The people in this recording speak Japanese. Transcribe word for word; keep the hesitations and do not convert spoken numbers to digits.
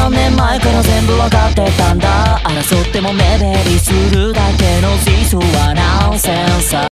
何年前から全部わかってたんだ。争っても目減りするだけの人